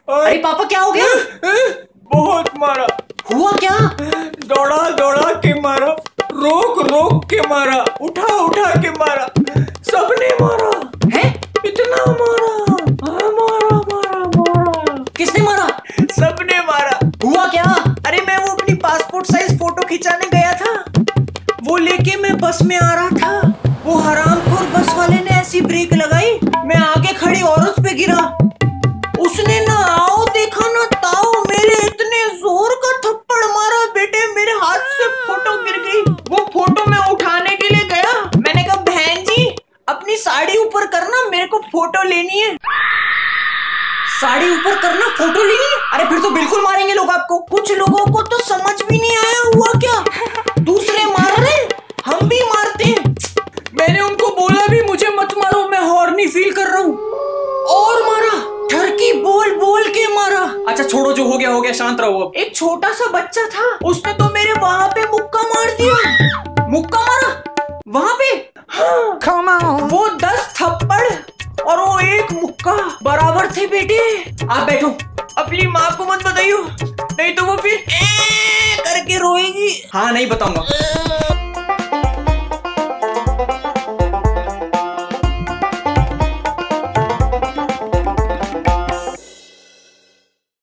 अरे पापा क्या हो गया? बहुत मारा। हुआ क्या? दौड़ा दौड़ा के मारा, रोक रोक के मारा, उठा उठा के मारा, सबने मारा है? इतना मारा। मारा मारा मारा। किसने मारा? सबने मारा। हुआ क्या? अरे मैं वो अपनी पासपोर्ट साइज फोटो खिंचाने गया था, वो लेके मैं बस में आ रहा था। वो हरामखोर बस वाले ने ऐसी ब्रेक लगाई, मैं आगे खड़ी औरत पे गिरा। उसने ना आओ देखा ना ताओ, मेरे इतने जोर का थप्पड़ मारा बेटे, मेरे हाथ से फोटो गिर गई। वो फोटो मैं उठाने के लिए गया, मैंने कहा बहन जी अपनी साड़ी ऊपर करना, मेरे को फोटो लेनी है। साड़ी ऊपर करना, फोटो लेनी? अरे फिर तो बिल्कुल मारेंगे लोग आपको। कुछ लोगों को तो समझ भी नहीं आया हुआ क्या, दूसरे मार रहे हम भी मारते हैं। मैंने उनको बोला भी मुझे मत मारो, मैं हॉर्नी फील कर रहा हूँ, और मारा, ठरकी बोल बोल के मारा। अच्छा छोड़ो, जो हो गया शांत रहो अब। एक छोटा सा बच्चा था, उसने तो मेरे वहां पे मुक्का मार दिया। मुक्का मारा वहां पे? हाँ, Come on. वो 10 थप्पड़ और वो एक मुक्का बराबर थे बेटे। आप बैठो। अपनी माँ को मत बताइयो, नहीं तो वो फिर करके रोएगी। हाँ नहीं बताऊंगा।